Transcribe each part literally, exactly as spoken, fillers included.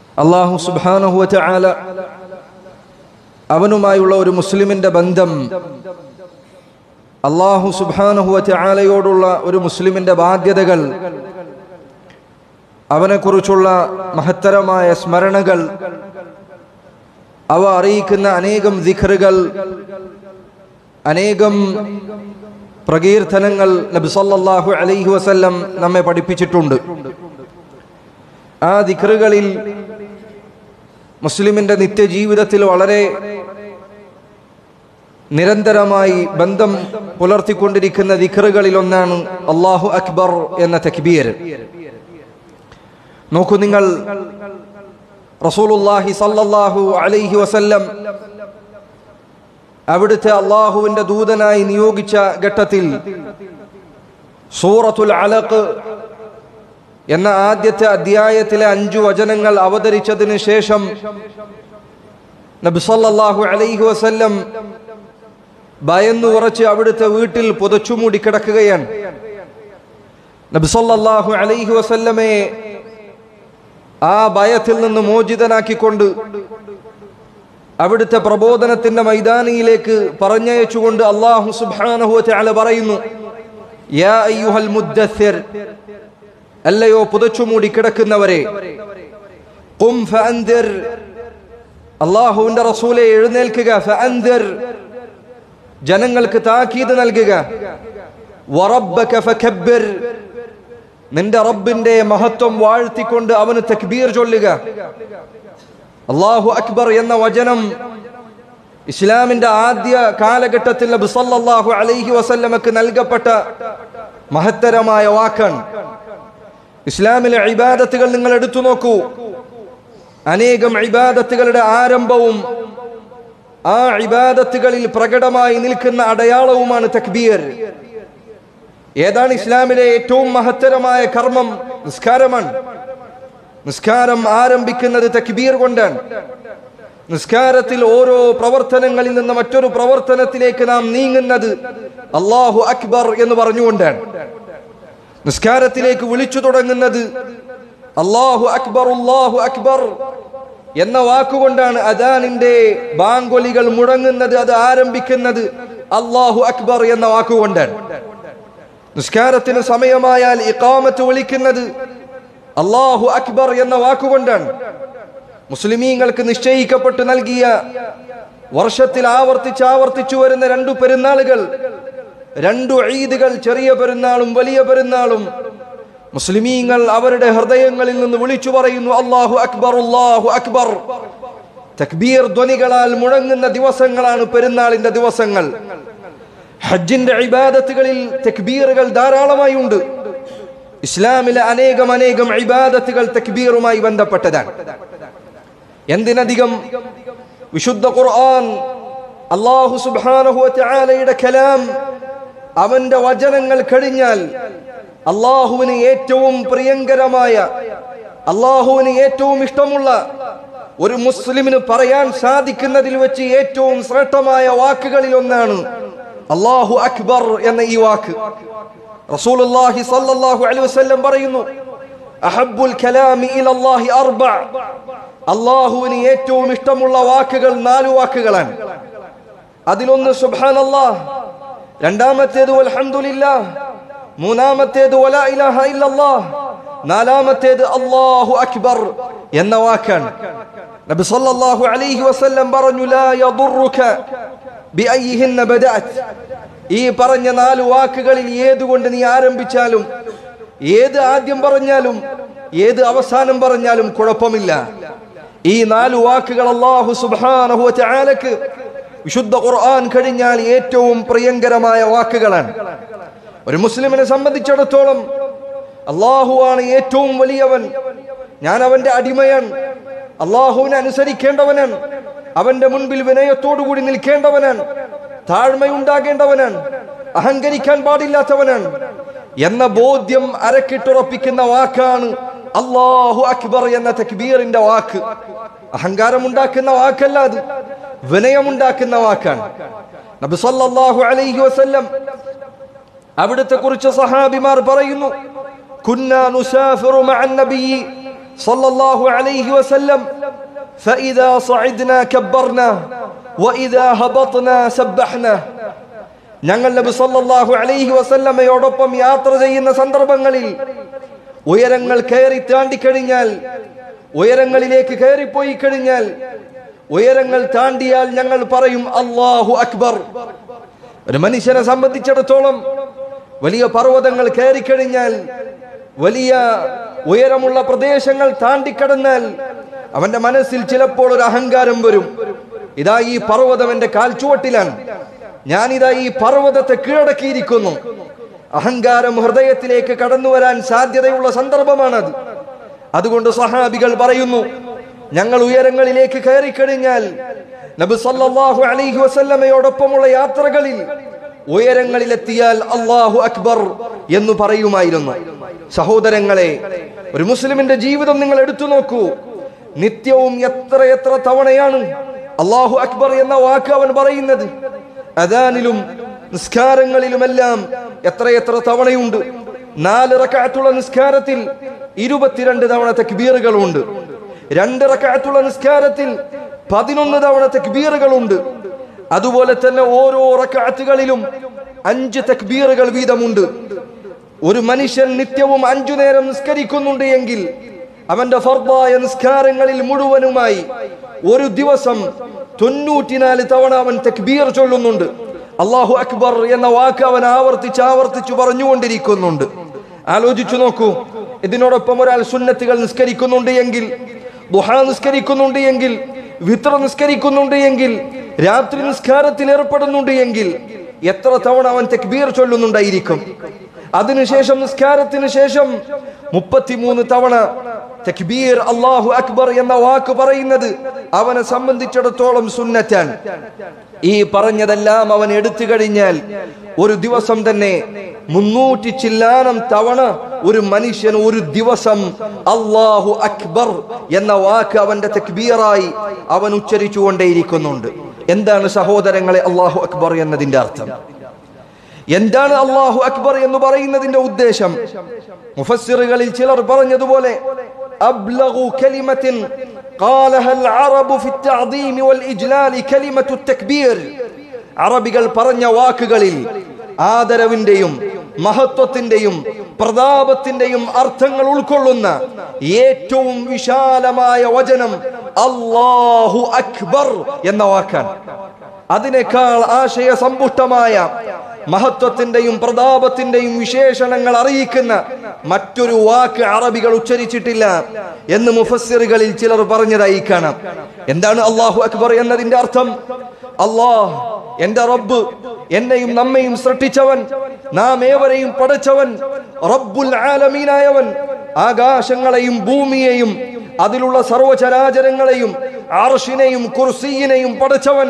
അല്ലാഹു സുബ്ഹാനഹു വ തആല അവനുമായുള്ള ഒരു മുസ്ലിമിന്റെ ബന്ധം, അല്ലാഹു സുബ്ഹാനഹു വ തആലയോടുള്ള ഒരു മുസ്ലിമിന്റെ ബാധ്യതകൾ, അവനെക്കുറിച്ചുള്ള മഹത്തരമായ സ്മരണകൾ, അവ അറിയിക്കുന്ന അനേകം ദിക്റുകൾ, അനേകം പ്രകീർത്തനങ്ങൾ നബി സല്ലല്ലാഹു അലൈഹി വസല്ലം നമ്മെ പഠിപ്പിച്ചിട്ടുണ്ട്. ആ ദിക്റുകളിൽ മുസ്ലിമിന്റെ നിത്യജീവിതത്തിൽ വളരെ നിരന്തരമായി ബന്ധം പുലർത്തിക്കൊണ്ടിരിക്കുന്ന ദിക്റുകളിൽ ഒന്നാണ് അല്ലാഹു അക്ബർ എന്ന തക്ബീർ. നോക്കൂ നിങ്ങൾ, റസൂലുള്ളാഹി സല്ലല്ലാഹു അലൈഹി വസല്ലം അവിടുത്തെ അള്ളാഹുവിന്റെ ദൂതനായി നിയോഗിച്ച ഘട്ടത്തിൽ സൂറത്തുൽ അലഖ് എന്ന ആദ്യത്തെ അധ്യായത്തിലെ അഞ്ചു വചനങ്ങൾ അവതരിച്ചതിന് ശേഷം നബി സല്ലല്ലാഹു അലൈഹി വസല്ലം ഭയന്നു ഉറച്ച് അവിടുത്തെ വീട്ടിൽ പുതച്ചുമൂടി കിടക്കുകയാണ്. നബി സല്ലല്ലാഹു അലൈഹി വസല്ലമയെ ആ ഭയത്തിൽ നിന്ന് മോചിതനാക്കിക്കൊണ്ട് അവിടുത്തെ പ്രബോധനത്തിന്റെ മൈതാനിയിലേക്ക് പറഞ്ഞയച്ചുകൊണ്ട് അല്ലാഹു സുബ്ഹാനഹു വ തആല പറയുന്നു, യാ അയ്യുഹൽ മുദ്ദസ്സിർ, അല്ലയോ പുതച്ചുമൂടി കിടക്കുന്നവരെ, ഖും ഫഅൻദിർ, അല്ലാഹുവിന്റെ റസൂലേ എഴുന്നേൽക്കുക, ഫഅൻദിർ, ജനങ്ങൾക്ക് താക്കീത് നൽകുക, വറബ്ബക ഫകബ്ബിർ, നിന്റെ റബ്ബിന്റെ മഹത്വം വാഴ്ത്തിക്കൊണ്ട് അവന് തക്ബീർ ചൊല്ലുക. അല്ലാഹു അക്ബർ എന്ന വചനം ഇസ്ലാമിന്റെ ആദ്യ കാലഘട്ടത്തിൽ നബി സല്ലല്ലാഹു അലൈഹി വസല്ലമക്ക് നൽകപ്പെട്ട മഹത്തരമായ വാക്കാണ്. ഇസ്ലാമിലെ ഇബാദത്തുകൾ നിങ്ങൾ എടുത്തു നോക്കൂ. അനേകം ഇബാദത്തുകളുടെ ആരംഭവും ആ ഇബാദത്തുകളിൽ പ്രകടമായി നിൽക്കുന്ന അടയാളവുമാണ് തക്ബീർ. ഏതാണ് ഇസ്ലാമിലെ ഏറ്റവും മഹത്തരമായ കർമ്മം? നിസ്കാരമാണ്. നിസ്കാരം ആരംഭിക്കുന്നത് തക്ബീർ കൊണ്ടാണ്. നിസ്കാരത്തിൽ ഓരോ പ്രവർത്തനങ്ങളിൽ നിന്ന് മറ്റൊരു പ്രവർത്തനത്തിലേക്ക് നാം നീങ്ങുന്നത് അല്ലാഹു അക്ബർ എന്ന് പറഞ്ഞുകൊണ്ടാണ്. നിസ്കാരത്തിലേക്ക് വിളിച്ചു തുടങ്ങുന്നത് അല്ലാഹു അക്ബർ അല്ലാഹു അക്ബർ എന്ന വാക്കുകൊണ്ടാണ്. അദാനിന്റെ ബാങ്കൊലികൾ മുഴങ്ങുന്നത്, അത് ആരംഭിക്കുന്നത് അല്ലാഹു അക്ബർ എന്ന വാക്കുകൊണ്ടാണ്. നിസ്കാരത്തിന് സമയമായാൽ ഇഖാമത്ത് വിളിക്കുന്നത് അല്ലാഹു അക്ബർ എന്ന വാക്കുകൊണ്ടാണ്. മുസ്ലിമീങ്ങൾക്ക് നിശ്ചയിക്കപ്പെട്ട് നൽകിയ വർഷത്തിൽ ആവർത്തിച്ച് ആവർത്തിച്ചു വരുന്ന രണ്ടു പെരുന്നാളുകൾ, രണ്ടു ഈദുകൾ, ചെറിയ പെരുന്നാളും വലിയ പെരുന്നാളും, മുസ്ലിമീങ്ങൾ അവരുടെ ഹൃദയങ്ങളിൽ നിന്ന് വിളിച്ചു പറയുന്നു അല്ലാഹു അക്ബർ അല്ലാഹു അക്ബർ. തക്ബീർ ധ്വനികളാൽ മുഴങ്ങുന്ന ദിവസങ്ങളാണ് പെരുന്നാളിന്റെ ദിവസങ്ങൾ. ഹജ്ജിന്റെ ഇബാദത്തുകളിൽ തക്ബീറുകൾ ധാരാളമായി ഉണ്ട്. ഇസ്ലാമിലെ അനേകം അനേകം ഇബാദത്തുകൾ തക്ബീറുമായി ബന്ധപ്പെട്ടതാണ്. എന്തിനധികം വിശുദ്ധ ഖുർആൻ, അല്ലാഹു സുബ്ഹാനഹു വ തആലയുടെ കലാം, അവന്റെ വചനങ്ങൾ കഴിഞ്ഞാൽ അല്ലാഹുവിന് ഏറ്റവും പ്രിയങ്കരമായ, അല്ലാഹുവിന് ഏറ്റവും ഇഷ്ടമുള്ള ഒരു മുസ്ലിമിന് പറയാൻ സാധിക്കുന്നതിൽ വെച്ച് ഏറ്റവും ശ്രേഷ്ഠമായ വാക്കുകളിൽ ഒന്നാണ് അല്ലാഹു അക്ബർ എന്ന ഈ വാക്ക്. റസൂലുള്ളാഹി സ്വല്ലല്ലാഹു അലൈഹി വസല്ലം പറയുന്നു, അഹബ്ബുൽ കലാമി ഇലല്ലാഹി അർബഅ, അല്ലാഹുവിന് ഏറ്റവും ഇഷ്ടമുള്ള വാക്കുകൾ നാല് വാക്കുകളാണ്. അതിലൊന്ന് സുബ്ഹാനല്ലാഹ്, രണ്ടാമത്തേത് വൽഹംദുലില്ലാഹ്, മൂന്നാമത്തേത് വലാ ഇലാഹ ഇല്ലല്ലാഹ്, നാലാമത്തേത് അല്ലാഹു അക്ബർ എന്ന വാക്കാണ്. നബി സല്ലല്ലാഹു അലൈഹി വസല്ലം പറഞ്ഞു, ലാ യദുറുക ബിഅയ്യിഹിന്ന ബദഅത്, ഈ പറഞ്ഞ നാല് വാക്കുകളിൽ ഏതുകൊണ്ട് നീ ആരംഭിച്ചാലും, ഏത് ആദ്യം പറഞ്ഞാലും, ഏത് അവസാനം പറഞ്ഞാലും കുഴപ്പമില്ല. ഈ നാല് വാക്കുകൾ അല്ലാഹു സുബ്ഹാനഹു വ തആലക്ക് വിശുദ്ധ ഖുർആൻ കഴിഞ്ഞാൽ ഏറ്റവും പ്രിയങ്കരമായ വാക്കുകളാണ്. ഒരു മുസ്ലിമിനെ സംബന്ധിച്ചിടത്തോളം അല്ലാഹുവാണ് ഏറ്റവും വലിയവൻ, ഞാൻ അവന്റെ അടിമയാണ്, അല്ലാഹുവിനെ അനുസരിക്കേണ്ടവനാണ്, അവന്റെ മുൻപിൽ വിനയത്തോടുകൂടി നിൽക്കേണ്ടവനാണ്, താഴ്മയുണ്ടാകേണ്ടവനാണ്, അഹങ്കരിക്കാൻ പാടില്ലാത്തവനാണ് എന്ന ബോധ്യം അരക്കിട്ടുറപ്പിക്കുന്ന വാക്കാണ് അല്ലാഹു അക്ബർ എന്ന തക്ബീറിന്റെ വാക്ക്. അഹങ്കാരമുണ്ടാക്കുന്ന വാക്കല്ല, അത് വിനയമുണ്ടാക്കുന്ന വാക്കാണ്. നബി സല്ലല്ലാഹു അലൈഹി വസല്ലം അവിടുത്തെ കുറിച്ച് സഹാബിമാർ പറയുന്നു, കുന്നാ നുസാഫിറു മഅൻ നബിയ്യി സല്ലല്ലാഹു അലൈഹി വസല്ലം ഫഇദാ സഅദ്നാ കബ്ബർനാ വഇദാ ഹബത്നാ സബ്ബഹ്നാ. ഞങ്ങൾ നബി സല്ലല്ലാഹു അലൈഹി വസല്ലമയോടൊപ്പം യാത്ര ചെയ്യുന്ന സന്ദർഭങ്ങളിൽ ഉയരങ്ങൾ കയറി താണ്ടിക്കഴിഞ്ഞാൽ, ഉയരങ്ങളിലേക്ക് കയറിപ്പോയി കഴിഞ്ഞാൽ, ഉയരങ്ങൾ താണ്ടിയാൽ ഞങ്ങൾ പറയും അല്ലാഹു അക്ബർ. ഒരു മനുഷ്യനെ സംബന്ധിച്ചിടത്തോളം വലിയ പർവ്വതങ്ങൾ കയറിക്കഴിഞ്ഞാൽ, വലിയ ഉയരമുള്ള പ്രദേശങ്ങൾ താണ്ടിക്കടന്നാൽ അവന്റെ മനസ്സിൽ ചിലപ്പോൾ ഒരു അഹങ്കാരം വരും. ഇതാ ഈ പർവ്വതം എന്റെ കാൽച്ചുവട്ടിലാണ്, ഞാനിതാ ഈ പർവ്വതത്തെ കീഴടക്കിയിരിക്കുന്നു. അഹങ്കാരം ഹൃദയത്തിലേക്ക് കടന്നു വരാൻ സാധ്യതയുള്ള സന്ദർഭമാണത്. അതുകൊണ്ട് സഹാബികൾ പറയുന്നു, ഞങ്ങൾ ഉയരങ്ങളിലേക്ക് കയറിക്കഴിഞ്ഞാൽ നബി സല്ലല്ലാഹു അലൈഹി വസല്ലമയോടൊപ്പമുള്ള യാത്രകളിൽ ഉയരങ്ങളിലെത്തിയാൽ അല്ലാഹു അക്ബർ എന്ന് പറയുമായിരുന്നു. സഹോദരങ്ങളെ, ഒരു മുസ്ലിമിന്റെ ജീവിതം നിങ്ങൾ എടുത്തു നോക്കൂ. നിത്യവും എത്ര എത്ര തവണയാണ് അല്ലാഹു അക്ബർ എന്ന വാക്ക് അവൻ പറയുന്നത്. അദാനിലും നിസ്കാരങ്ങളിലുമെല്ലാം എത്രയെത്ര തവണയുണ്ട്. നാല് റക്അത്തുള്ള നിസ്കാരത്തിൽ ഇരുപത്തിരണ്ട് തവണ തക്ബീറുകളുണ്ട്. രണ്ട് റക്അത്തുള്ള നിസ്കാരത്തിൽ പതിനൊന്ന് തവണ തക്ബീറുകളുണ്ട്. അതുപോലെ തന്നെ ഓരോ റക്അത്തുകളിലും അഞ്ച് തക്ബീറുകൾ വീതമുണ്ട്. ഒരു മനുഷ്യൻ നിത്യവും അഞ്ചു നേരം നിസ്കരിക്കുന്നുണ്ട് എങ്കിൽ അവന്റെ ഫർദായ നിസ്കാരങ്ങളിൽ മുഴുവനുമായി ഒരു ദിവസം തൊണ്ണൂറ്റിനാല് തവണ അവൻ തക്ബീർ ചൊല്ലുന്നുണ്ട്. അല്ലാഹു അക്ബർ എന്ന വാക്ക് അവൻ ആവർത്തിച്ച് ആവർത്തിച്ചു പറഞ്ഞുകൊണ്ടിരിക്കുന്നുണ്ട്. ആലോചിച്ചു നോക്കൂ. ഇതിനോടൊപ്പം ഒരാൾ സുന്നത്തുകൾ നിസ്കരിക്കുന്നുണ്ട് എങ്കിൽ, ദുഹാ നിസ്കരിക്കുന്നുണ്ട് എങ്കിൽ, വിത്ർ നിസ്കരിക്കുന്നുണ്ട് എങ്കിൽ, രാത്രി നിസ്കാരത്തിൽ ഏർപ്പെടുന്നുണ്ട് എങ്കിൽ എത്ര തവണ അവൻ തക്ബീർ ചൊല്ലുന്നുണ്ടായിരിക്കും. അതിനുശേഷം നിസ്കാരത്തിന് ശേഷം മുപ്പത്തിമൂന്ന് തവണ തക്ബീർ അല്ലാഹു അക്ബർ എന്ന വാക്ക് പറയുന്നത് അവനെ സംബന്ധിച്ചിടത്തോളം സുന്നത്താണ്. ഈ പറഞ്ഞതെല്ലാം അവൻ എടുത്തു കഴിഞ്ഞാൽ ഒരു ദിവസം തന്നെ മുന്നൂറ്റി ചില്ലാനം തവണ ഒരു മനുഷ്യൻ ഒരു ദിവസം അല്ലാഹു അക്ബർ എന്ന വാക്ക് അവന്റെ തക്ബീറായി അവൻ ഉച്ചരിച്ചുകൊണ്ടേയിരിക്കുന്നുണ്ട്. എന്താണ് സഹോദരങ്ങളെ അല്ലാഹു അക്ബർ എന്നതിന്റെ അർത്ഥം? എന്താണ് അല്ലാഹു അക്ബർ എന്ന് പറയുന്നതിന്റെ ഉദ്ദേശം? മുഫസ്സിറുകളിൽ ചിലർ പറഞ്ഞതുപോലെ അബ്ലഗു കലിമത്തിൻ ഖാലഹ അൽ അറബു ഫി അത്അദീം വൽ ഇജ്ലാൽ കലിമത്തു തക്ബീർ. അറബികൾ പറഞ്ഞ വാക്കുകളിൽ ആദരവിന്റെയും മഹത്വത്തിന്റെയും പ്രതാപത്തിന്റെയും അർത്ഥങ്ങൾ ഉൾക്കൊള്ളുന്ന ഏറ്റവും വിശാലമായ വചനം അല്ലാഹു അക്ബർ എന്ന വാക്കാണ്. അതിനേക്കാൾ ആശയ സമ്പുഷ്ടമായ മഹത്വത്തിന്റെയും പ്രതാപത്തിന്റെയും വിശേഷണങ്ങൾ അറിയിക്കുന്ന മറ്റൊരു വാക്ക് അറബികൾ ഉച്ചരിച്ചിട്ടില്ല എന്ന് മുഫസ്സിറുകളിൽ ചിലർ പറഞ്ഞതായി കാണാം. എന്താണ് അല്ലാഹു അക്ബർ എന്നതിന്റെ അർത്ഥം? അല്ലാഹ്, എന്റെ റബ്ബ്, എന്നെയും നമ്മയും സൃഷ്ടിച്ചവൻ, നാം ഏവരെയും പടച്ചവൻ, റബ്ബുൽ ആലമീനായവൻ, ആകാശങ്ങളെയും ഭൂമിയെയും അതിലുള്ള സർവചരാചരങ്ങളെയും അർശിനെയും കുർസിയിനെയും പടച്ചവൻ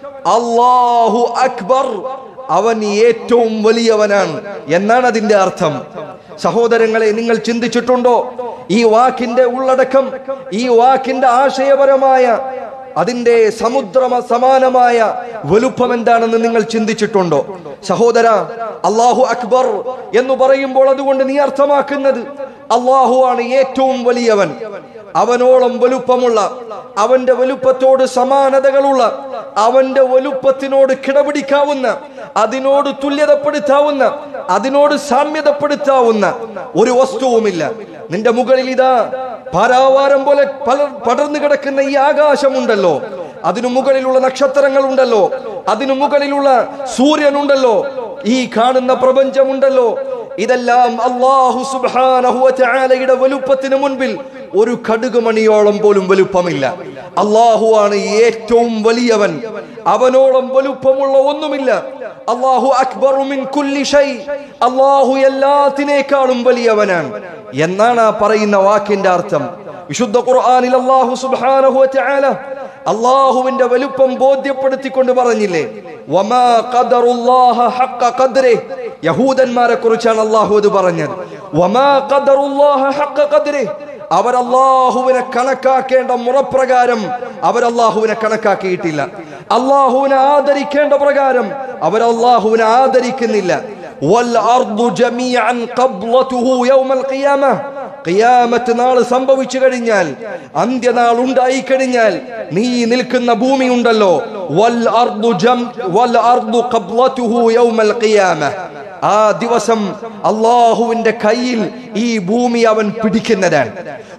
അല്ലാഹു അക്ബർ, അവൻ ഏറ്റവും വലിയവനാണ് എന്നാണ് അതിന്റെ അർത്ഥം. സഹോദരങ്ങളെ, നിങ്ങൾ ചിന്തിച്ചിട്ടുണ്ടോ ഈ വാക്കിന്റെ ഉള്ളടക്കം, ഈ വാക്കിന്റെ ആശയപരമായ അതിന്റെ സമുദ്ര സമാനമായ വലുപ്പം എന്താണെന്ന് നിങ്ങൾ ചിന്തിച്ചിട്ടുണ്ടോ? സഹോദര, അല്ലാഹു അക്ബർ എന്ന് പറയുമ്പോൾ അതുകൊണ്ട് നീ അർത്ഥമാക്കുന്നത് അല്ലാഹു ആണ് ഏറ്റവും വലിയവൻ, അവനോളം വലുപ്പമുള്ള, അവന്റെ വലുപ്പത്തോട് സമാനതകളുള്ള, അവന്റെ വലുപ്പത്തിനോട് കിടപിടിക്കാവുന്ന, അതിനോട് തുല്യതപ്പെടുത്താവുന്ന, അതിനോട് സാമ്യതപ്പെടുത്താവുന്ന ഒരു വസ്തുവുമില്ല. നിന്റെ മുകളിൽ ഇതാ പാരാവാരം പോലെ പടർന്നു കിടക്കുന്ന ഈ ആകാശമുണ്ടല്ലോ, അതിനു മുകളിലുള്ള നക്ഷത്രങ്ങൾ ഉണ്ടല്ലോ, അതിനു മുകളിലുള്ള സൂര്യനുണ്ടല്ലോ, ഈ കാണുന്ന പ്രപഞ്ചമുണ്ടല്ലോ, ഇതെല്ലാം അല്ലാഹു സുബ്ഹാനഹു വ തആലയുടെ വലുപ്പത്തിന് മുൻപിൽ ഒരു കടുകുമണിയോളം പോലും വലുപ്പമില്ല. അല്ലാഹു ആണ് ഏറ്റവും വലിയവൻ, അവനോളം വലുപ്പമുള്ള ഒന്നുമില്ല. അല്ലാഹു അക്ബറു മിൻ കുല്ലി ഷൈ, അല്ലാഹു എല്ലാത്തിനേക്കാളും വലിയവനാണ് എന്നാണ് ആ പറയുന്ന വാക്കിന്റെ അർത്ഥം. വിശുദ്ധ ഖുർആനിൽ അല്ലാഹു സുബ്ഹാനഹു വ തആല അല്ലാഹുവിന്റെ വലുപ്പം ബോധ്യപ്പെടുത്തിക്കൊണ്ട് പറഞ്ഞില്ലേ, വമാ ഖദറുല്ലാഹ ഹഖ ഖദ്രിഹി. യഹൂദന്മാരെ കുറിച്ചാണ് അല്ലാഹു അത് പറഞ്ഞത്. വമാ ഖദറുല്ലാഹ ഹഖ ഖദ്രിഹി, അവർ അല്ലാഹുവിനെ കണക്കാക്കേണ്ട മുറപ്രകാരം അവർ അല്ലാഹുവിനെ കണക്കാക്കിയിട്ടില്ല. അല്ലാഹുവിനെ ആദരിക്കേണ്ട പ്രകാരം അവർ അല്ലാഹുവിനെ ആദരിക്കുന്നില്ല. വൽ അർദു ജമീഅൻ ഖബ്ലതുഹു യൗമൽ ഖിയാമah, ഖിയാമത്ത് നാൾ സംഭവിച്ചു കഴിഞ്ഞാൽ, അന്ത്യനാൾ ഉണ്ടായി കഴിഞ്ഞാൽ, നീ നിൽക്കുന്ന ഭൂമി ഉണ്ടല്ലോ, വൽ അർദു ജം വൽ അർദു ഖബ്ലതുഹു യൗമൽ ഖിയാമ, ആ ദിവസം അല്ലാഹുവിന്റെ കയ്യിൽ ഈ ഭൂമി അവൻ പിടിക്കുന്നതാണ്.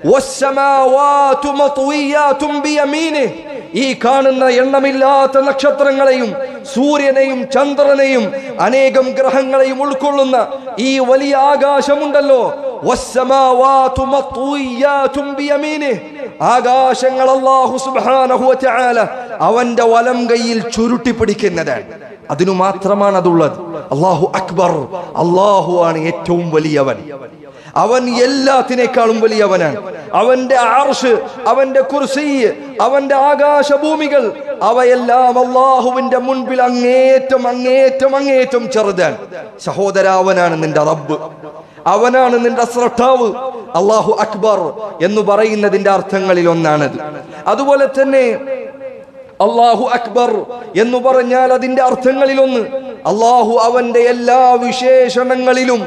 വസ്സമാവാതു മത്വിയാതും ബിയമീനിഹി, ഈ കാണുന്ന എണ്ണമില്ലാത്ത നക്ഷത്രങ്ങളെയും സൂര്യനെയും ചന്ദ്രനെയും അനേകം ഗ്രഹങ്ങളെയും ഉൾക്കൊള്ളുന്ന ഈ വലിയ ആകാശമുണ്ടല്ലോ, വസ്സമാവാതു മത്വിയാതും ബിയമീനിഹി, ആകാശങ്ങൾ അല്ലാഹു സുബ്ഹാനഹു വ തആല അവന്റെ വലം കൈയിൽ ചുരുട്ടി പിടിക്കുന്നതാണ്. അതിനു മാത്രമാണ് അതുള്ളത്. അല്ലാഹു അക്ബർ, അല്ലാഹു ആണ് ഏറ്റവും വലിയവൻ. അവൻ എല്ലാത്തിനേക്കാളും വലിയവനാണ്. അവന്റെ അർശ്, അവന്റെ കുർസി, അവന്റെ ആകാശഭൂമികൾ, അവയെല്ലാം അല്ലാഹുവിന്റെ മുൻപിൽ അങ്ങേറ്റം അങ്ങേറ്റം അങ്ങേറ്റം ചെറുതാണ്. സഹോദര, അവനാണ് നിന്റെ റബ്ബ്, അവനാണ് നിന്റെ സ്രഷ്ടാവ്. അല്ലാഹു അക്ബർ എന്ന് പറയുന്നതിന്റെ അർത്ഥങ്ങളിൽ ഒന്നാണത്. അതുപോലെ തന്നെ അല്ലാഹു അക്ബർ എന്ന് പറഞ്ഞാൽ അതിന്റെ അർത്ഥങ്ങളിൽ ഒന്ന്, അല്ലാഹു അവന്റെ എല്ലാ വിശേഷണങ്ങളിലും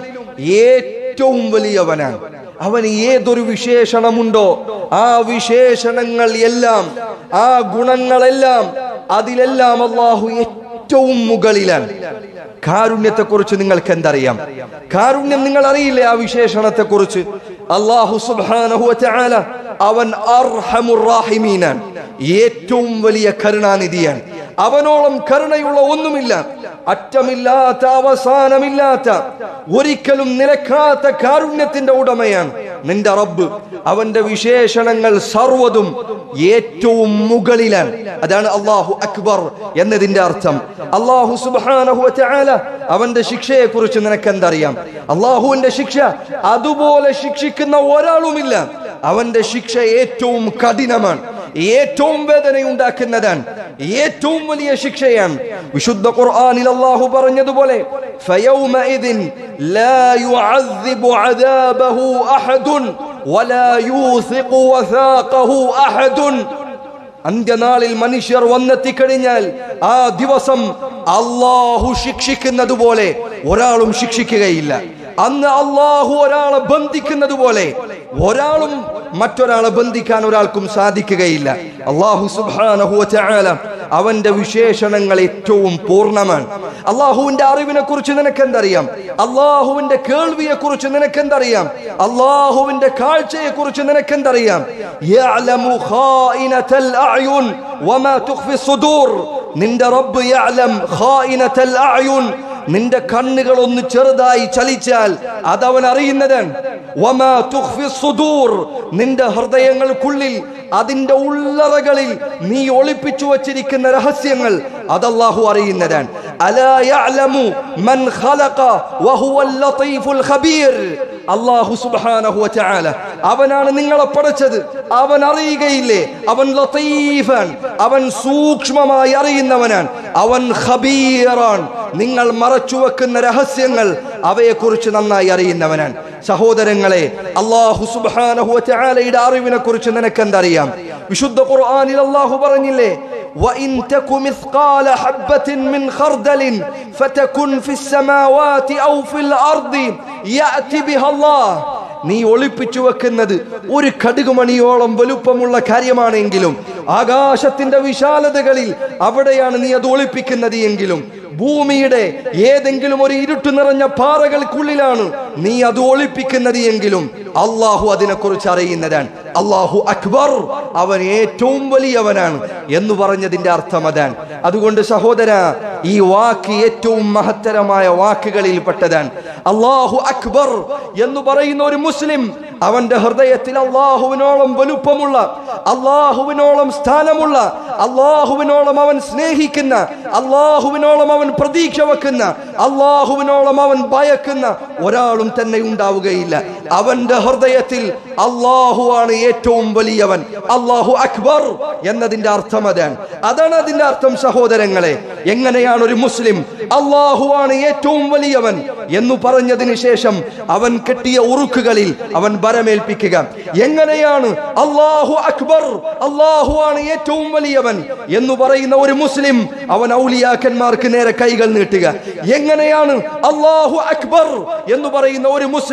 ഏറ്റവും വലിയവനാണ്. അവന് ഏതൊരു വിശേഷണമുണ്ടോ ആ വിശേഷണങ്ങൾ എല്ലാം, ആ ഗുണങ്ങളെല്ലാം, അതിലെല്ലാം അല്ലാഹു ഏറ്റവും മുകളിലാണ്. കാരുണ്യത്തെ കുറിച്ച് നിങ്ങൾക്ക് എന്തറിയാം? കാരുണ്യം നിങ്ങൾ അറിയില്ലേ? ആ വിശേഷണത്തെ കുറിച്ച് അല്ലാഹു സുബ്ഹാനഹു വ തആല അവൻ അർഹമുർ റഹീമീനാണ്, ഏറ്റവും വലിയ കരുണാനിധിയാണ്. അവനോളം കരുണയുള്ള ഒന്നുമില്ല. അറ്റമില്ലാത്ത, അവസാനമില്ലാത്ത, ഒരിക്കലും നിലക്കാത്ത കാരുണ്യത്തിന്റെ ഉടമയാണ് നിന്റെ റബ്ബ്. അവന്റെ വിശേഷണങ്ങൾ സർവ്വതും ഏറ്റവും മുകളിലാണ്. അതാണ് അല്ലാഹു അക്ബർ എന്നതിന്റെ അർത്ഥം. അല്ലാഹു സുബ്ഹാനഹു വ തആല അവന്റെ ശിക്ഷയെ കുറിച്ച് നിനക്ക് എന്തറിയാം? അല്ലാഹുവിന്റെ ശിക്ഷ അതുപോലെ ശിക്ഷിക്കുന്ന ഒരാളുമില്ല. അവന്റെ ശിക്ഷ ഏറ്റവും കഠിനമാണ്, ഏറ്റവും വേദനയുണ്ടാക്കുന്നതാണ്, ഏറ്റവും വലിയ ശിക്ഷയാണ്. വിശുദ്ധ ഖുർആനിൽ അല്ലാഹു പറഞ്ഞതുപോലെ, ഫയൗമഇദിൻ ലാ യുഅദ്ദിബു അദാബഹു അഹദുൻ വലാ യൂസിഖു വസാഖഹു അഹദുൻ, അന്ത്യനാളിൽ മനുഷ്യർ വന്നെത്തിക്കഴിഞ്ഞാൽ ആ ദിവസം അല്ലാഹു ശിക്ഷിക്കുന്നത് പോലെ ഒരാളും ശിക്ഷിക്കുകയില്ല. അന്ന് അല്ലാഹു ഒരാളെ ബന്ധിക്കുന്നത് പോലെ ഒരാളും മറ്റൊരാളെ ബന്ധിക്കാൻ ഒരാൾക്കും സാധിക്കുകയില്ല. അല്ലാഹു സുബ്ഹാനഹു വ തആല അവന്റെ വിശേഷണങ്ങൾ ഏറ്റവും പൂർണ്ണമാണ്. അല്ലാഹുവിന്റെ അറിവിനെ കുറിച്ച് നിനക്ക് എന്തറിയാം? അല്ലാഹുവിന്റെ കേൾവിയെ കുറിച്ച് നിനക്ക് എന്തറിയാം? അല്ലാഹുവിന്റെ കാഴ്ചയെ കുറിച്ച് നിനക്ക് എന്തറിയാം? യഅലമു ഖായിനതൽ അഅയുൻ വമാ തുഖ്ഫി സുദൂർ, നിന്റെ റബ്ബ് യഅലം ഖായിനതൽ അഅയുൻ, നിന്റെ കണ്ണുകൾ ഒന്ന് ചെറുതായി ചലിച്ചാൽ അതവൻ അറിയുന്നതാണ്. വമാ തുഖ്ഫി സുദൂർ, നിന്റെ ഹൃദയങ്ങൾക്കുള്ളിൽ, അതിന്റെ ഉള്ളറകളിൽ നീ ഒളിപ്പിച്ചു വച്ചിരിക്കുന്ന രഹസ്യങ്ങൾ അത് അല്ലാഹു അറിയുന്നതാണ്. അലാ യഅലമു മൻ ഖലഖ വഹുവൽ ലതീഫുൽ ഖബീർ, അല്ലാഹു സുബ്ഹാനഹു വ തആല അവനാണ് നിങ്ങളെ പടച്ചത്. അവൻ അറിയുകയില്ലേ? അവൻ ലതീഫാൻ, അവൻ സൂക്ഷ്മമായി അറിയുന്നവനാണ്. അവൻ ഖബീറാൻ, നിങ്ങൾ മറച്ചു വെക്കുന്ന രഹസ്യങ്ങൾ അവയെക്കുറിച്ച് നന്നായി അറിയുന്നവനാണ്. സഹോദരങ്ങളെ, അല്ലാഹു സുബ്ഹാനഹു വ തആലയുടെ അറിവിനെ കുറിച്ച് നിനക്ക് എന്തറിയാം? വിശുദ്ധ ഖുർആനിൽ അല്ലാഹു പറഞ്ഞില്ലേ, وَإِن تَكُ مِثْقَالَ حَبَّةٍ مِّنْ خَرْدَلٍ فَتَكُنْ فِي السَّمَاوَاتِ أَوْ فِي الْأَرْضِ يَأْتِ بِهَا اللَّهُ, നീ ഒളിപ്പിച്ചു വെക്കുന്നത് ഒരു കടുകുമണിയോളം വലുപ്പമുള്ള കാര്യമാണെങ്കിലും, ആകാശത്തിന്റെ വിശാലതകളിൽ അവിടെയാണ് നീ അത് ഒളിപ്പിക്കുന്നത് എങ്കിലും, ഭൂമിയുടെ ഏതെങ്കിലും ഒരു ഇരുട്ടു നിറഞ്ഞ പാറകൾക്കുള്ളിലാണ് നീ അത് ഒളിപ്പിക്കുന്നത് എങ്കിലും അല്ലാഹു അതിനെക്കുറിച്ച് അറിയുന്നതാണ്. അല്ലാഹു അക്ബർ, അവൻ ഏറ്റവും വലിയവനാണ് എന്ന് പറഞ്ഞതിന്റെ അർത്ഥം അതാണ്. അതുകൊണ്ട് സഹോദര, ഈ വാക്ക് ഏറ്റവും മഹത്തരമായ വാക്കുകളിൽ പെട്ടതാണ്. അല്ലാഹു അക്ബർ എന്ന് പറയുന്ന ഒരു മുസ്ലിം അവന്റെ ഹൃദയത്തിൽ അല്ലാഹുവിനോളം വലുപ്പമുള്ള, അല്ലാഹുവിനോളം സ്ഥാനമുള്ള, അല്ലാഹുവിനോളം അവൻ സ്നേഹിക്കുന്ന, അല്ലാഹുവിനോളം അവൻ പ്രതീക്ഷ വെക്കുന്ന, അല്ലാഹുവിനോളം അവൻ ഭയക്കുന്ന ഒരാളും തന്നെ ഉണ്ടാവുകയില്ല. അവന്റെ ഹൃദയത്തിൽ അല്ലാഹു ആണ് ഏറ്റവും വലിയവൻ. അല്ലാഹു അക്ബർ എന്നതിന്റെ അർത്ഥം അതാണ്. അതാണ് അതിന്റെ അർത്ഥം. സഹോദരങ്ങളെ, എങ്ങനെയാണ് ഒരു മുസ്ലിം അല്ലാഹു ആണ് ഏറ്റവും വലിയവൻ എന്ന് പറഞ്ഞതിന് ശേഷം അവൻ കെട്ടിയ ഉറുക്കുകളിൽ അവൻ ഭരമേൽപ്പിക്കുക? എങ്ങനെയാണ് അല്ലാഹു അക്ബർ, അല്ലാഹു ആണ് ഏറ്റവും വലിയവൻ എന്ന് പറയുന്ന ഒരു മുസ്ലിം അവൻ ഔലിയാക്കന്മാർക്ക് നേരെ കൈകൾ നീട്ടുക? എങ്ങനെയാണ് അല്ലാഹു അക്ബർ എന്ന് പറയുന്ന ഒരു മുസ്ലിം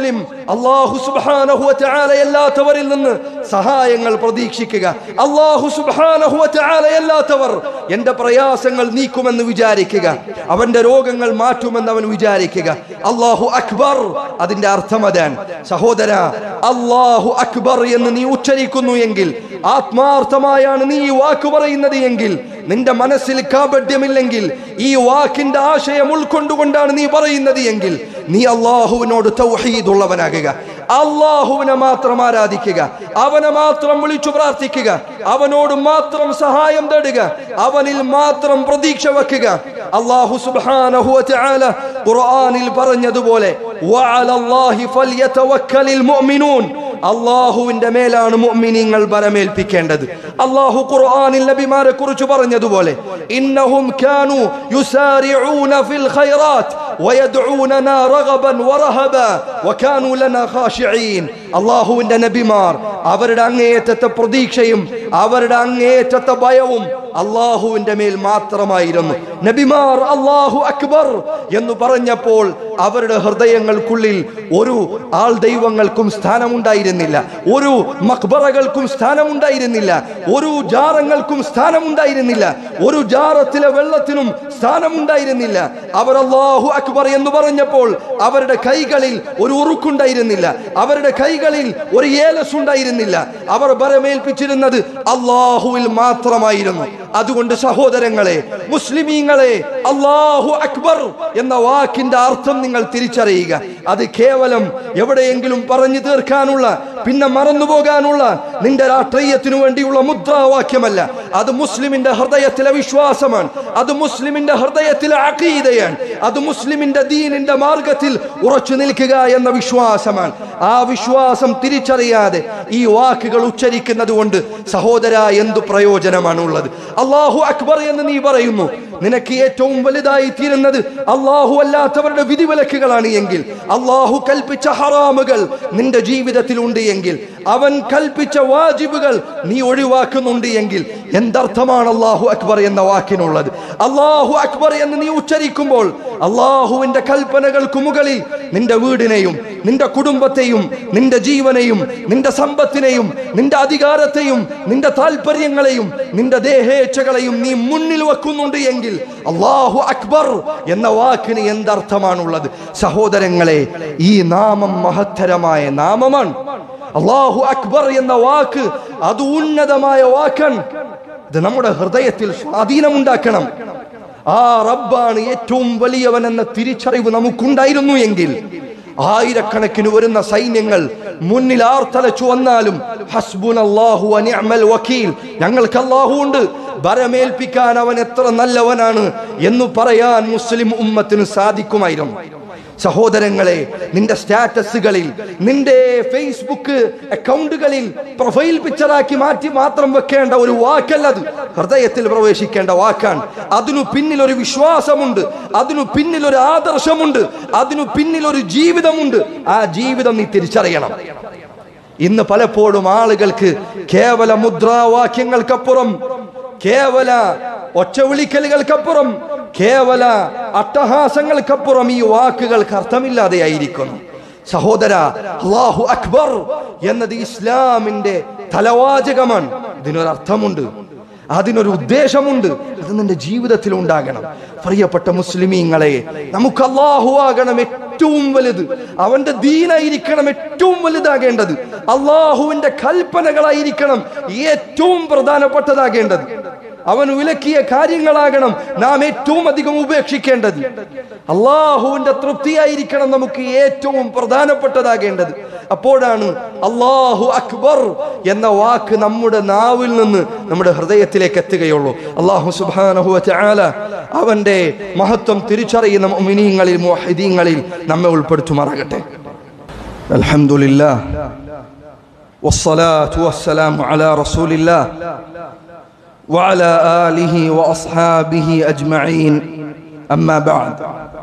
അല്ലാഹു സുബ്ഹാനഹു വ തആല അല്ലാത്തവരിൽ നിന്ന് സഹായങ്ങൾ പ്രതീക്ഷിക്കുക. അല്ലാഹു സുബ്ഹാനഹു വ തആല അല്ലാത്തവർ എന്റെ പ്രയാസങ്ങൾ നീക്കുമെന്ന് വിചാരിക്കുക, അവന്റെ രോഗങ്ങൾ മാറ്റുമെന്ന് അവൻ വിചാരിക്കുക. അല്ലാഹു അക്ബർ, അതിന്റെ അർത്ഥം അതാണ്. സഹോദര, അല്ലാഹു അക്ബർ എന്ന് നീ ഉച്ചരിക്കുന്നു എങ്കിൽ, ആത്മാർത്ഥമായാണ് നീ ഈ വാക്ക് പറയുന്നത് എങ്കിൽ, നിന്റെ മനസ്സിൽ കാപട്യമില്ലെങ്കിൽ, ഈ വാക്കിന്റെ ആശയം ഉൾക്കൊണ്ടുകൊണ്ടാണ് നീ പറയുന്നത് എങ്കിൽ, നീ അല്ലാഹുവിനോട് തൗഹീദ് ഉള്ളവനാകുക. അല്ലാഹുവിനെ മാത്രം ആരാധിക്കുക, അവനെ മാത്രം വിളിച്ചു പ്രാർത്ഥിക്കുക, അവനോട് മാത്രം സഹായം തേടുക, അവനിൽ മാത്രം പ്രതീക്ഷ വെക്കുക. അല്ലാഹു സുബ്ഹാനഹു വ തആല ഖുർആനിൽ പറഞ്ഞതുപോലെ വഅലല്ലാഹി ഫൽയതവക്കലിൽ മുഅ്മിനൂൻ, അല്ലാഹുവിന്റെ മേലാണ് മുഅ്മിനീങ്ങൾ ബലമേൽപ്പിക്കേണ്ടത്. അല്ലാഹു ഖുർആനിൽ നബിമാരെ കുറിച്ച് പറഞ്ഞതുപോലെ ഇന്നഹും കാനൂ യുസാരിഊന ഫിൽ ഖൈറാത്ത് വയദ്ഊനനാ റഗബൻ വറഹബാ വകാനൂ ലനാ ഖാശിഈൻ. അല്ലാഹുവിന്റെ നബിമാർ അവരുടെ അങ്ങേയറ്റത്തെ പ്രതീക്ഷയും അവരുടെ അങ്ങേയറ്റത്തെ ഭയവും അല്ലാഹുവിന്റെ മേൽ മാത്രമായിരുന്നു. നബിമാർ അല്ലാഹു അക്ബർ എന്ന് പറഞ്ഞപ്പോൾ അവരുടെ ഹൃദയങ്ങൾക്കുള്ളിൽ ഒരു ആൾ ദൈവങ്ങൾക്കും സ്ഥാനമുണ്ടായിരുന്നില്ല, ഒരു മഖ്ബറകൾക്കും സ്ഥാനമുണ്ടായിരുന്നില്ല, ഒരു ജാറങ്ങൾക്കും സ്ഥാനമുണ്ടായിരുന്നില്ല, ഒരു ജാറത്തിലെ വെള്ളത്തിനും സ്ഥാനമുണ്ടായിരുന്നില്ല. അവർ അല്ലാഹു അക്ബർ എന്ന് പറഞ്ഞപ്പോൾ അവരുടെ കൈകളിൽ ഒരു ഉറുക്കുണ്ടായിരുന്നില്ല, അവരുടെ കൈകളിൽ ഒരു ഏലസ് ഉണ്ടായിരുന്നില്ല. അവർ ബലമേൽപ്പിച്ചിരുന്നത് അല്ലാഹുവിൽ മാത്രമായിരുന്നു. അതുകൊണ്ട് സഹോദരങ്ങളെ, മുസ്ലിമീങ്ങളെ, അല്ലാഹു അക്ബർ എന്ന വാക്കിന്റെ അർത്ഥം നിങ്ങൾ തിരിച്ചറിയുക. അത് കേവലം എവിടെയെങ്കിലും പറഞ്ഞു തീർക്കാനുള്ള, പിന്നെ മറന്നുപോകാനുള്ള നിന്റെ രാഷ്ട്രീയത്തിനു വേണ്ടിയുള്ള മുദ്രാവാക്യമല്ല. അത് മുസ്ലിമിന്റെ ഹൃദയത്തിലെ വിശ്വാസമാണ്, അത് മുസ്ലിമിന്റെ ഹൃദയത്തിലെ അഖീദയാണ്, അത് മുസ്ലിമിന്റെ ദീനിന്റെ മാർഗത്തിൽ ഉറച്ചു നിൽക്കുക എന്ന വിശ്വാസമാണ്. ആ വിശ്വാസം തിരിച്ചറിയാതെ ഈ വാക്കുകൾ ഉച്ചരിക്കുന്നത് കൊണ്ട് സഹോദര എന്തു പ്രയോജനമാണുള്ളത്? അല്ലാഹു അക്ബർ എന്ന് നീ പറയുന്നു, നിനക്ക് ഏറ്റവും വലുതായി തീരുന്നത് അല്ലാഹു അല്ലാത്തവരുടെ വിധിവിലക്കുകളാണ് എങ്കിൽ, അല്ലാഹു കൽപ്പിച്ച ഹറാമുകൾ നിന്റെ ജീവിതത്തിൽ ഉണ്ട് എങ്കിൽ, അവൻ കൽപ്പിച്ച വാജിബുകൾ നീ ഒഴിവാക്കുന്നുണ്ട് എങ്കിൽ, എന്തർത്ഥമാണ് അല്ലാഹു അക്ബർ എന്ന വാക്കിനുള്ളത്? അല്ലാഹു അക്ബർ എന്ന് നീ ഉച്ചരിക്കുമ്പോൾ അല്ലാഹുവിന്റെ കൽപ്പനകൾക്ക് മുകളിൽ നിന്റെ വീടിനെയും നിന്റെ കുടുംബത്തെയും നിന്റെ ജീവനെയും നിന്റെ സമ്പത്തിനെയും നിന്റെ അധികാരത്തെയും നിന്റെ താല്പര്യങ്ങളെയും നിന്റെ ദേഹേച്ഛകളെയും നീ മുന്നിൽ വെക്കുന്നുണ്ട് എങ്കിൽ അല്ലാഹു അക്ബർ എന്ന വാക്കിന് എന്തർത്ഥമാണുള്ളത്? സഹോദരങ്ങളെ, ഈ നാമം മഹത്തരമായ നാമമാണ്. അല്ലാഹു അക്ബർ എന്ന വാക്ക് അത് ഉന്നതമായ വാക്കാണ്. ഇത് നമ്മുടെ ഹൃദയത്തിൽ സ്വാധീനമുണ്ടാക്കണം. ആ റബ്ബാണ് ഏറ്റവും വലിയവൻ എന്ന തിരിച്ചറിവ് നമുക്കുണ്ടായിരുന്നു എങ്കിൽ ആയിരക്കണക്കിന് വരുന്ന സൈന്യങ്ങൾ മുന്നിൽ ആർത്തലച്ചു വന്നാലും ഹസ്ബുനല്ലാഹു വ നിഅമൽ വകീൽ, ഞങ്ങൾക്ക് അല്ലാഹു ഉണ്ട്, ബലമേൽപ്പിക്കാൻ അവൻ എത്ര നല്ലവനാണ് എന്ന് പറയാൻ മുസ്ലിം ഉമ്മത്തിന് സാധിക്കുമായിരുന്നു. സഹോദരങ്ങളെ, നിന്റെ സ്റ്റാറ്റസുകളിൽ, നിന്റെ ഫേസ്ബുക്ക് അക്കൗണ്ടുകളിൽ പ്രൊഫൈൽ പിക്ചറാക്കി മാറ്റി മാത്രം വെക്കേണ്ട ഒരു വാക്കല്ലത്, ഹൃദയത്തിൽ പ്രവേശിക്കേണ്ട വാക്കാണ്. അതിനു പിന്നിൽ ഒരു വിശ്വാസമുണ്ട്, അതിനു പിന്നിൽ ഒരു ആദർശമുണ്ട്, അതിനു പിന്നിൽ ഒരു ജീവിതമുണ്ട്. ആ ജീവിതം നീ തിരിച്ചറിയണം. ഇന്ന് പലപ്പോഴും ആളുകൾക്ക് കേവല മുദ്രാവാക്യങ്ങൾക്കപ്പുറം, കേവല ഒച്ചവിളിക്കലുകൾക്കപ്പുറം, കേവല അട്ടഹാസങ്ങൾക്കപ്പുറം ഈ വാക്കുകൾക്ക് അർത്ഥമില്ലാതെയായിരിക്കുന്നു. സഹോദര, അല്ലാഹു അക്ബർ എന്നത് ഇസ്ലാമിന്റെ തലവാചകമാണ്. ഇതിനൊരർത്ഥമുണ്ട്, അതിനൊരു ഉദ്ദേശമുണ്ട്. അത് നിന്റെ ജീവിതത്തിൽ ഉണ്ടാകണം. പ്രിയപ്പെട്ട മുസ്ലിമീങ്ങളെ, നമുക്ക് അല്ലാഹു ആകണം ഏറ്റവും വലുത്, അവന്റെ ദീനായിരിക്കണം ഏറ്റവും വലുതാകേണ്ടത്, അല്ലാഹുവിന്റെ കൽപ്പനകളായിരിക്കണം ഏറ്റവും പ്രധാനപ്പെട്ടതാകേണ്ടത്, അവൻ വിലക്കിയ കാര്യങ്ങളാകണം നാം ഏറ്റവും അധികം ഉപേക്ഷിക്കേണ്ടത്, അല്ലാഹുവിന്റെ തൃപ്തിയായിരിക്കണം നമുക്ക് ഏറ്റവും പ്രധാനപ്പെട്ടതാകേണ്ടത്. അപ്പോഴാണ് അല്ലാഹു അക്ബർ എന്ന വാക്ക് നമ്മുടെ നാവിൽ നിന്ന് നമ്മുടെ ഹൃദയത്തിലേക്ക് എത്തുകയുള്ളൂ. അല്ലാഹു സുബ്ഹാനഹു വ തആല അവന്റെ മഹത്വം തിരിച്ചറിയുന്ന മുഅ്മിനീങ്ങളിൽ മുവഹ്ഹിദീങ്ങളിൽ നമ്മെ ഉൾപ്പെടുത്തുമാറാകട്ടെ. അൽഹംദുലില്ലാഹ് വസ്സലാത്തു വസ്സലാമു അലാ റസൂലില്ലാഹ് وعلى آله وأصحابه أجمعين أما بعد.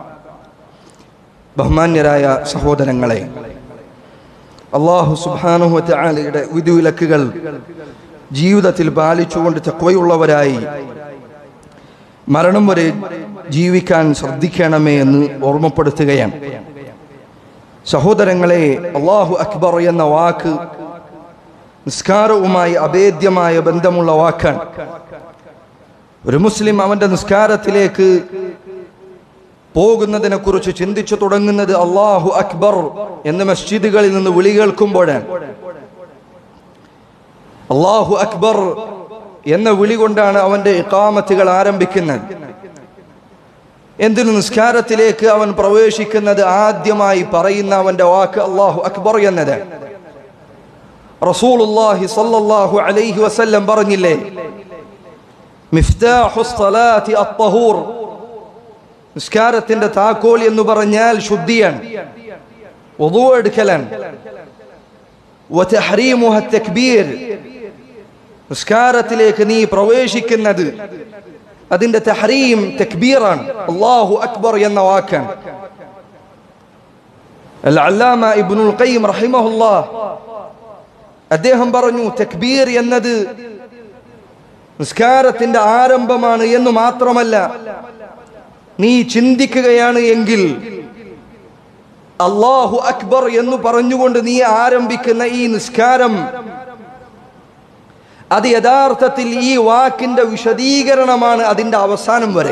ബഹുമാന്യരായ സഹോദരങ്ങളെ, അല്ലാഹു സുബ്ഹാനഹു വ തആലയുടെ വിധിവിലക്കുകൾ ജീവിതത്തിൽ പാലിച്ചുകൊണ്ട് തഖ്വയുള്ളവരായി മരണം വരെ ജീവിക്കാൻ ശ്രദ്ധിക്കണമേ എന്ന് ഓർമ്മപ്പെടുത്തുകയാണ്. സഹോദരങ്ങളെ, അല്ലാഹു അക്ബർ എന്ന വാക്ക് നിസ്കാരവുമായി അഭേദ്യമായ ബന്ധമുള്ള വാക്കാണ്. ഒരു മുസ്ലിം അവന്റെ നിസ്കാരത്തിലേക്ക് പോകുന്നതിനെ കുറിച്ച് ചിന്തിച്ചു തുടങ്ങുന്നത് അല്ലാഹു അക്ബർ എന്ന മസ്ജിദുകളിൽ നിന്ന് വിളി കേൾക്കുമ്പോഴാണ്. അല്ലാഹു അക്ബർ എന്ന വിളി കൊണ്ടാണ് അവന്റെ ഇഖാമത്തുകൾ ആരംഭിക്കുന്നത്. എന്തിനു നിസ്കാരത്തിലേക്ക് അവൻ പ്രവേശിക്കുന്നത് ആദ്യമായി പറയുന്ന അവന്റെ വാക്ക് അല്ലാഹു അക്ബർ എന്നത്. റസൂലുള്ളാഹി സ്വല്ലല്ലാഹു അലൈഹി വസല്ലം പറഞ്ഞില്ലേ, മിഫ്താഹുസ് സ്വലാത്തി അത്ത്വഹൂർ, നിസ്കാരത്തിന്റെ താക്കോൽ എന്ന് പറഞ്ഞാൽ ശുദ്ധിയാണ്, വുളൂ എടുക്കലാണ്. വതഹ്രീമുഹ തക്ബീർ, നിസ്കാരത്തിലേക്ക് നീ പ്രവേശിക്കുന്നത് അതിന്റെ തഹ്രീം തക്ബീറാണ്, അല്ലാഹു അക്ബർ എന്ന വാക്കാണ്. അൽ അല്ലാമ ഇബ്നുൽ ഖയ്യിം റഹിമഹുല്ലാഹ് അദ്ദേഹം പറഞ്ഞു, തക്ബീർ എന്നത് നിസ്കാരത്തിന്റെ ആരംഭമാണ് എന്ന് മാത്രമല്ല, നീ ചിന്തിക്കുകയാണ് എങ്കിൽ അല്ലാഹു അക്ബർ എന്ന് പറഞ്ഞുകൊണ്ട് നീ ആരംഭിക്കുന്ന ഈ നിസ്കാരം അത് യഥാർത്ഥത്തിൽ ഈ വാക്കിന്റെ വിശദീകരണമാണ് അതിന്റെ അവസാനം വരെ.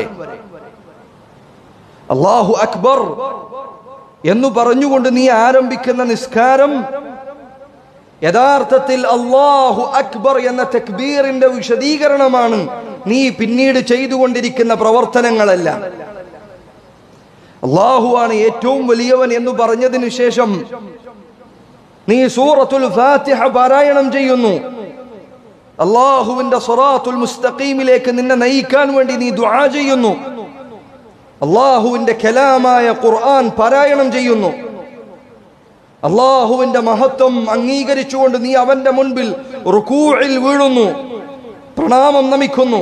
അല്ലാഹു അക്ബർ എന്ന് പറഞ്ഞുകൊണ്ട് നീ ആരംഭിക്കുന്ന നിസ്കാരം യഥാർത്ഥത്തിൽ അല്ലാഹു അക്ബർ എന്ന തക്ബീറിന്റെ വിശദീകരണമാണ് നീ പിന്നീട് ചെയ്തുകൊണ്ടിരിക്കുന്ന പ്രവർത്തനങ്ങളെല്ലാം. അല്ലാഹുവാണ് ഏറ്റവും വലിയവൻ എന്ന് പറഞ്ഞതിന് ശേഷം നീ സൂറത്തുൽ ഫാത്തിഹ പാരായണം ചെയ്യുന്നു. അല്ലാഹുവിന്റെ സിറാത്തുൽ മുസ്തഖീമിലേക്ക് നിന്നെ നയിക്കാൻ വേണ്ടി നീ ദുആ ചെയ്യുന്നു. അല്ലാഹുവിന്റെ കലാമായ ഖുർആൻ പാരായണം ചെയ്യുന്നു. അല്ലാഹുവിന്റെ മഹത്വം അംഗീകരിച്ചുകൊണ്ട് നീ അവന്റെ മുൻപിൽ റുകൂഇൽ വീഴുന്നു, പ്രണാമം നമിക്കുന്നു.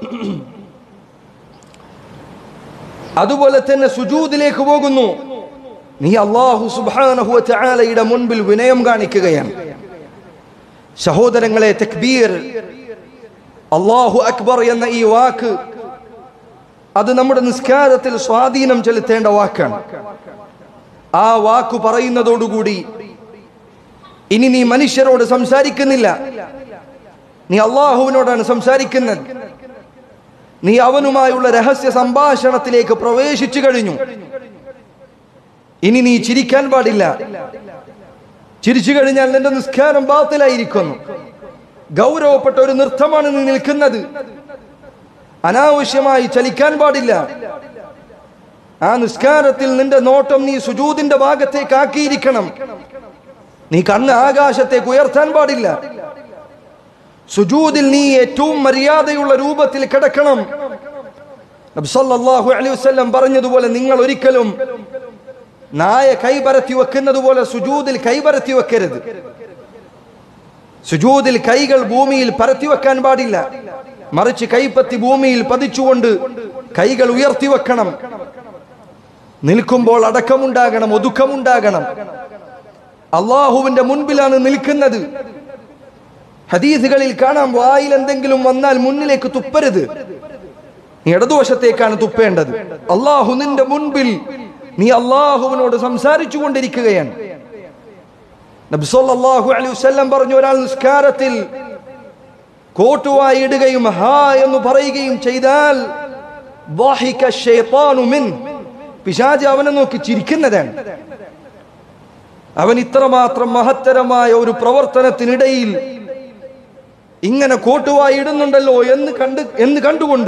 അതുപോലെ തന്നെ സുജൂദിലേക്ക് പോകുന്നു. നീ അല്ലാഹു സുബ്ഹാനഹു വ തആലയുടെ മുൻപിൽ വിനയം കാണിക്കുകയാണ്. സഹോദരങ്ങളെ, തക്ബീർ, അല്ലാഹു അക്ബർ എന്ന ഈ വാക്ക് അത് നമ്മുടെ നിസ്കാരത്തിൽ സ്വാധീനം ചെലുത്തേണ്ട വാക്കാണ്. ആ വാക്ക് പറയുന്നതോടുകൂടി ഇനി നീ മനുഷ്യരോട് സംസാരിക്കുന്നില്ല, നീ അല്ലാഹുവിനോടാണ് സംസാരിക്കുന്നത്. നീ അവനുമായുള്ള രഹസ്യ സംഭാഷണത്തിലേക്ക് പ്രവേശിച്ചു കഴിഞ്ഞു. ഇനി നീ ചിരിക്കാൻ പാടില്ല. ചിരിച്ചു കഴിഞ്ഞാൽ നിന്റെ നിസ്കാരം ബാത്തിലായിരിക്കുന്നു. ഗൗരവപ്പെട്ട ഒരു നൃത്തമാണ് നീ നിൽക്കുന്നത്. അനാവശ്യമായി ചലിക്കാൻ പാടില്ല. ആ നിസ്കാരത്തിൽ നിന്റെ നോട്ടം നീ സുജൂദിന്റെ ഭാഗത്തേക്ക് ആക്കിയിരിക്കണം. നീ കണ്ണ് ആകാശത്തേക്ക് ഉയർത്താൻ പാടില്ല. സുജൂദിൽ നീ ഏറ്റവും മര്യാദയുള്ള രൂപത്തിൽ കിടക്കണം. നബി സല്ലല്ലാഹു അലൈഹി വസല്ലം പറഞ്ഞതുപോലെ നിങ്ങൾ ഒരിക്കലും നായ കൈപരത്തി വെക്കുന്നത് പോലെ സുജൂദിൽ കൈപരത്തി വെക്കരുത്. സുജൂദിൽ കൈകൾ ഭൂമിയിൽ പരത്തി വെക്കാൻ പാടില്ല. മറിച്ച് കൈപ്പത്തി ഭൂമിയിൽ പതിച്ചുകൊണ്ട് കൈകൾ ഉയർത്തി വെക്കണം. നിൽക്കുമ്പോൾ അടക്കമുണ്ടാകണം, ഒതുക്കമുണ്ടാകണം. അള്ളാഹുവിന്റെ മുൻപിലാണ് നിൽക്കുന്നത്. ഹദീസുകളിൽ കാണാം, വായിൽ എന്തെങ്കിലും വന്നാൽ മുന്നിലേക്ക് തുപ്പരുത്, നീ ഇടതുവശത്തേക്കാണ് തുപ്പേണ്ടത്. അള്ളാഹു നിന്റെ മുൻപിൽ, നീ അള്ളാഹുവിനോട് സംസാരിച്ചു കൊണ്ടിരിക്കുകയാണ്. നബി സല്ലല്ലാഹു അലൈഹി വസല്ലം പറഞ്ഞു, ഒരാൾ നിസ്കാരത്തിൽ കോട്ടുവായി ഇടുകയും ഹാ എന്ന് പറയുകയും ചെയ്താൽ ضحك الشيطان منه, പിശാച് അവനെ നോക്കി ചിരിക്കുന്നതാണ്. അവൻ ഇത്രമാത്രം മഹത്തരമായ ഒരു പ്രവർത്തനത്തിനിടയിൽ ഇങ്ങനെ കോട്ടുവായി ഇടുന്നുണ്ടല്ലോ എന്ന് കണ്ട് എന്ന് കണ്ടുകൊണ്ട്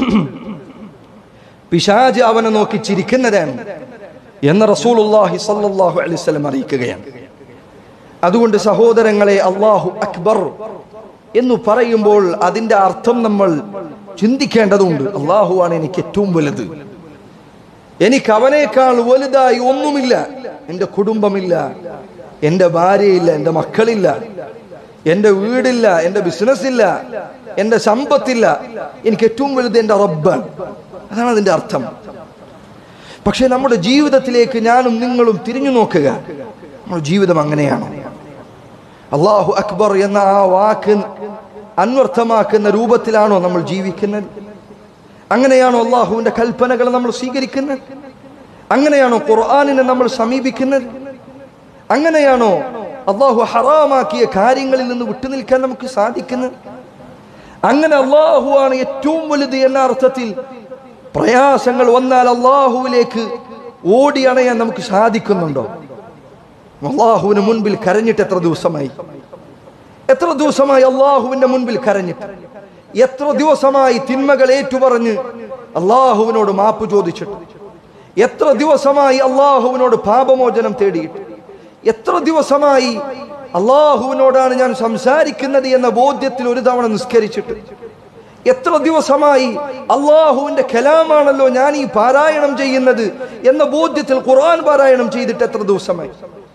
പിശാച് അവനെ നോക്കി ചിരിക്കുന്നതാണ് എന്ന് റസൂലുള്ളാഹി സ്വല്ലല്ലാഹു അലൈഹി വസല്ലം അറിയിക്കുകയാണ്. അതുകൊണ്ട് സഹോദരങ്ങളെ, അല്ലാഹു അക്ബർ എന്ന് പറയുമ്പോൾ അതിന്റെ അർത്ഥം നമ്മൾ ചിന്തിക്കേണ്ടതുണ്ട്. അല്ലാഹുവാണ് എനിക്ക് ഏറ്റവും വലുത്, എനിക്ക് അവനേക്കാൾ വലുതായി ഒന്നുമില്ല. എൻ്റെ കുടുംബമില്ല, എൻ്റെ ഭാര്യയില്ല, എൻ്റെ മക്കളില്ല, എൻ്റെ വീടില്ല, എൻ്റെ ബിസിനസ് ഇല്ല, എൻ്റെ സമ്പത്തില്ല. എനിക്ക് ഏറ്റവും വലുത് എൻ്റെ റബ്ബാണ്. അതാണ് അതിന്റെ അർത്ഥം. പക്ഷെ നമ്മുടെ ജീവിതത്തിലേക്ക് ഞാനും നിങ്ങളും തിരിഞ്ഞു നോക്കുക. നമ്മുടെ ജീവിതം അങ്ങനെയാണോ? അല്ലാഹു അക്ബർ എന്ന ആ വാക്ക് അന്വർത്ഥമാക്കുന്ന രൂപത്തിലാണോ നമ്മൾ ജീവിക്കുന്നത്? അങ്ങനെയാണോ അല്ലാഹുവിന്റെ കൽപ്പനകൾ നമ്മൾ സ്വീകരിക്കുന്നത്? അങ്ങനെയാണോ ഖുർആനിനെ നമ്മൾ സമീപിക്കുന്നത്? അങ്ങനെയാണോ അള്ളാഹു ഹറാമാക്കിയ കാര്യങ്ങളിൽ നിന്ന് വിട്ടുനിൽക്കാൻ നമുക്ക് സാധിക്കുന്നത്? അങ്ങനെ അള്ളാഹു ആണ് ഏറ്റവും വലുത് എന്ന അർത്ഥത്തിൽ പ്രയാസങ്ങൾ വന്നാൽ അള്ളാഹുവിലേക്ക് ഓടി അണയാൻ നമുക്ക് സാധിക്കുന്നുണ്ടോ? അള്ളാഹുവിന് മുൻപിൽ കരഞ്ഞിട്ട് എത്ര ദിവസമായി? എത്ര ദിവസമായി അള്ളാഹുവിന്റെ മുൻപിൽ കരഞ്ഞിട്ട്? എത്ര ദിവസമായി തിന്മകൾ ഏറ്റുപറഞ്ഞ് അള്ളാഹുവിനോട് മാപ്പ് ചോദിച്ചിട്ട്? എത്ര ദിവസമായി അള്ളാഹുവിനോട് പാപമോചനം തേടിയിട്ട്? എത്ര ദിവസമായി അള്ളാഹുവിനോടാണ് ഞാൻ സംസാരിക്കുന്നത് എന്ന ബോധ്യത്തിൽ ഒരു തവണ നിസ്കരിച്ചിട്ട്? എത്ര ദിവസമായി അള്ളാഹുവിന്റെ കലാമാണല്ലോ ഞാൻ ഈ പാരായണം ചെയ്യുന്നത് എന്ന ബോധ്യത്തിൽ ഖുർആൻ പാരായണം ചെയ്തിട്ട് എത്ര ദിവസമായി?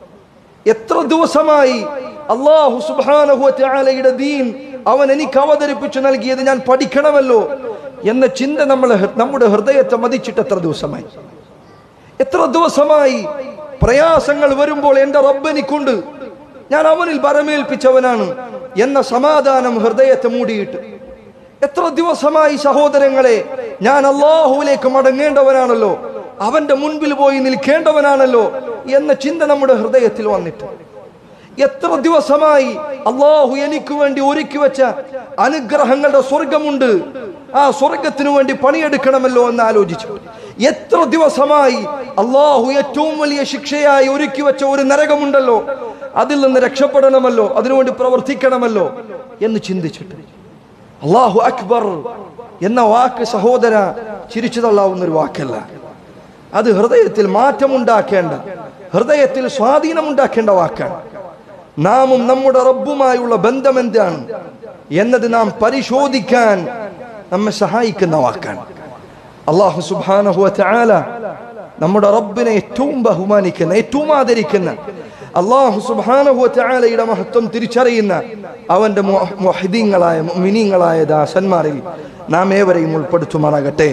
എത്ര ദിവസമായി അള്ളാഹു സുബ്ഹാനഹു വ തആലയുടെ ദീൻ അവൻ എനിക്ക് അവതരിപ്പിച്ചു നൽകിയത് ഞാൻ പഠിക്കണമല്ലോ എന്ന ചിന്ത നമ്മളെ നമ്മുടെ ഹൃദയത്തെ മതിച്ചിട്ട് എത്ര ദിവസമായി? എത്ര ദിവസമായി പ്രയാസങ്ങൾ വരുമ്പോൾ എന്റെ റബ്ബ് എനിക്കുണ്ട്, ഞാൻ അവനിൽ ഭരമേൽപ്പിച്ചവനാണ് എന്ന സമാധാനം ഹൃദയത്തെ മൂടിയിട്ട്? എത്ര ദിവസമായി സഹോദരങ്ങളെ ഞാൻ അള്ളാഹുവിലേക്ക് മടങ്ങേണ്ടവനാണല്ലോ, അവന്റെ മുൻപിൽ പോയി നിൽക്കേണ്ടവനാണല്ലോ എന്ന ചിന്ത നമ്മുടെ ഹൃദയത്തിൽ വന്നിട്ട്? എത്ര ദിവസമായി അള്ളാഹു എനിക്ക് വേണ്ടി ഒരുക്കി വെച്ച അനുഗ്രഹങ്ങളുടെ സ്വർഗമുണ്ട്, ആ സ്വർഗത്തിനു വേണ്ടി പണിയെടുക്കണമല്ലോ എന്ന് ആലോചിച്ചു? എത്ര ദിവസമായി അള്ളാഹു ഏറ്റവും വലിയ ശിക്ഷയായി ഒരുക്കി വെച്ച ഒരു നരകമുണ്ടല്ലോ, അതിൽ നിന്ന് രക്ഷപ്പെടണമല്ലോ, അതിനുവേണ്ടി പ്രവർത്തിക്കണമല്ലോ എന്ന് ചിന്തിച്ചിട്ട്? അള്ളാഹു അക്ബർ എന്ന വാക്ക് സഹോദര ചിരിച്ചു തള്ളാവുന്ന ഒരു വാക്കല്ല. അത് ഹൃദയത്തിൽ മാറ്റമുണ്ടാക്കേണ്ട, ഹൃദയത്തിൽ സ്വാധീനമുണ്ടാക്കേണ്ട വാക്കാണ്. നാമും നമ്മുടെ റബ്ബുമായുള്ള ബന്ധം എന്താണ് എന്നത് നാം പരിശോധിക്കാൻ നമ്മെ സഹായിക്കുന്ന വാക്കാണ്. അല്ലാഹു സുബ്ഹാനഹു വ തആല നമ്മുടെ റബ്ബിനെ ഏറ്റവും ബഹുമാനിക്കുന്ന, ഏറ്റവും ആദരിക്കുന്ന, അല്ലാഹു സുബ്ഹാനഹു വ തആലയുടെ മഹത്വം തിരിച്ചറിയുന്ന അവന്റെ മുഹ്ദിങ്ങളായ മുഅ്മിനീങ്ങളായ ദാസന്മാരിൽ നാം ഏവരെയും ഉൾപ്പെടുത്തുമാറാകട്ടെ.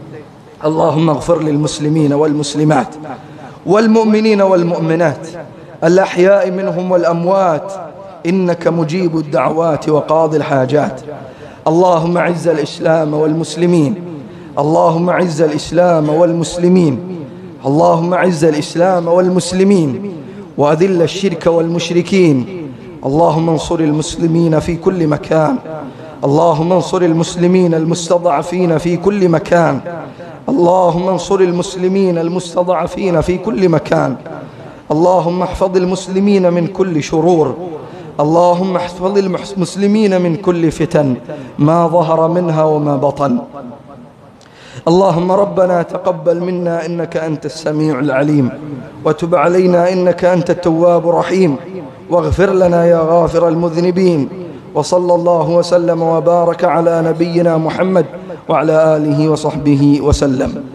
اللهم اغفر للمسلمين والمسلمات والمؤمنين والمؤمنات الأحياء منهم والأموات إنك مجيب الدعوات وقاضي الحاجات. اللهم أعز الإسلام والمسلمين، اللهم أعز الإسلام والمسلمين، اللهم أعز الإسلام والمسلمين وأذل الشرك والمشركين. اللهم انصر المسلمين في كل مكان، اللهم انصر المسلمين المستضعفين في كل مكان، اللهم انصر المسلمين المستضعفين في كل مكان. اللهم احفظ المسلمين من كل شرور، اللهم احفظ المسلمين من كل فتن ما ظهر منها وما بطن. اللهم ربنا تقبل منا إنك أنت السميع العليم، وتب علينا إنك أنت التواب الرحيم، واغفر لنا يا غافر المذنبين. وصلى الله وسلم وبارك على نبينا محمد وعلى آله وصحبه وسلم.